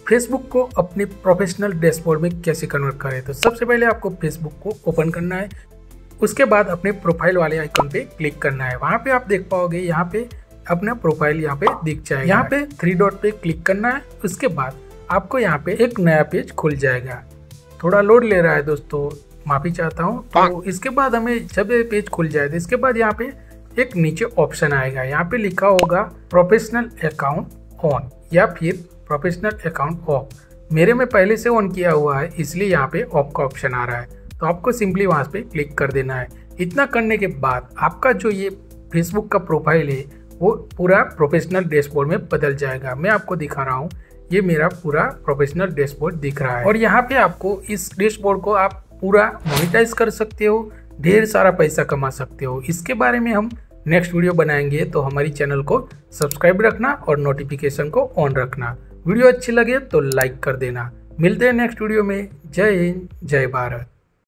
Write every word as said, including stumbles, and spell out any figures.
Facebook को अपने professional dashboard में कैसे कन्वर्ट करें। तो सबसे पहले आपको फेसबुक को ओपन करना है, उसके बाद अपने प्रोफाइल वाले आइकन पे क्लिक करना है। वहाँ पे आप देख पाओगे यहाँ पे अपना प्रोफाइल यहाँ पे दिख जाएगा। यहाँ पे थ्री डॉट पे क्लिक करना है, उसके बाद आपको यहाँ पे एक नया पेज खुल जाएगा। थोड़ा लोड ले रहा है दोस्तों, माफी चाहता हूँ। तो इसके बाद हमें जब ये पेज खुल जाए तो इसके बाद यहाँ पे एक नीचे ऑप्शन आएगा, यहाँ पे लिखा होगा प्रोफेशनल अकाउंट ऑन या फिर प्रोफेशनल अकाउंट ऑफ। मेरे में पहले से ऑन किया हुआ है इसलिए यहाँ पे ऑफ का ऑप्शन आ रहा है, तो आपको सिंपली वहाँ पे क्लिक कर देना है। इतना करने के बाद आपका जो ये फेसबुक का प्रोफाइल है वो पूरा प्रोफेशनल डैशबोर्ड में बदल जाएगा। मैं आपको दिखा रहा हूँ, ये मेरा पूरा प्रोफेशनल डैशबोर्ड दिख रहा है। और यहाँ पे आपको इस डैशबोर्ड को आप पूरा मोनेटाइज कर सकते हो, ढेर सारा पैसा कमा सकते हो। इसके बारे में हम नेक्स्ट वीडियो बनाएंगे, तो हमारी चैनल को सब्सक्राइब रखना और नोटिफिकेशन को ऑन रखना। वीडियो अच्छी लगे तो लाइक कर देना। मिलते हैं नेक्स्ट वीडियो में। जय हिंद, जय भारत।